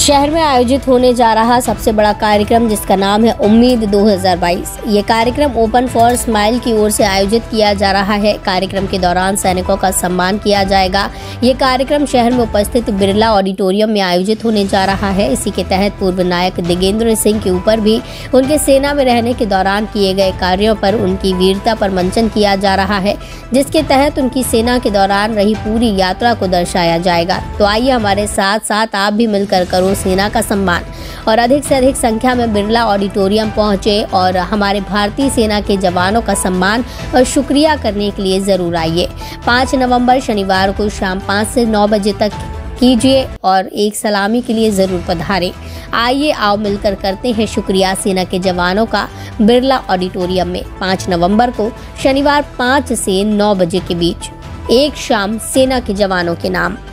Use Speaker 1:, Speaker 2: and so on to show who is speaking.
Speaker 1: शहर में आयोजित होने जा रहा सबसे बड़ा कार्यक्रम जिसका नाम है उम्मीद 2022। ये कार्यक्रम ओपन फॉर स्माइल की ओर से आयोजित किया जा रहा है। कार्यक्रम के दौरान सैनिकों का सम्मान किया जाएगा। ये कार्यक्रम शहर में उपस्थित बिरला ऑडिटोरियम में आयोजित होने जा रहा है। इसी के तहत पूर्व नायक दिगेंद्र सिंह के ऊपर भी उनके सेना में रहने के दौरान किए गए कार्यों पर उनकी वीरता पर मंचन किया जा रहा है, जिसके तहत उनकी सेना के दौरान रही पूरी यात्रा को दर्शाया जाएगा। तो आइए हमारे साथ साथ आप भी मिलकर करो सेना का सम्मान और अधिक से अधिक संख्या में बिरला ऑडिटोरियम पहुंचे और हमारे भारतीय सेना के जवानों का सम्मान और शुक्रिया करने के लिए जरूर आइए। 5 नवंबर शनिवार को शाम 5 से 9 बजे तक कीजिए और एक सलामी के लिए जरूर पधारें। आइए आओ मिलकर करते हैं शुक्रिया सेना के जवानों का बिरला ऑडिटोरियम में 5 नवंबर को शनिवार 5 से 9 बजे के बीच एक शाम सेना के जवानों के नाम।